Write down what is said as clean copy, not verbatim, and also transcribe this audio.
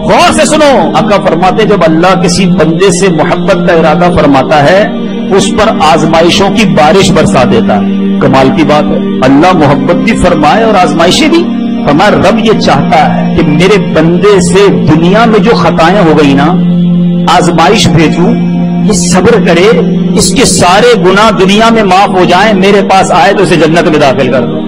गौर से सुनो, आका फरमाते जब अल्लाह किसी बंदे से मोहब्बत का इरादा फरमाता है उस पर आजमाइशों की बारिश बरसा देता है। कमाल की बात है, अल्लाह मोहब्बत भी फरमाए और आजमाइशें भी। हमारा रब ये चाहता है कि मेरे बंदे से दुनिया में जो खताएं हो गई ना, आजमाइश भेजूं, ये सब्र करे, इसके सारे गुनाह दुनिया में माफ हो जाएं, मेरे पास आए तो इसे जन्नत में दाखिल कर दो।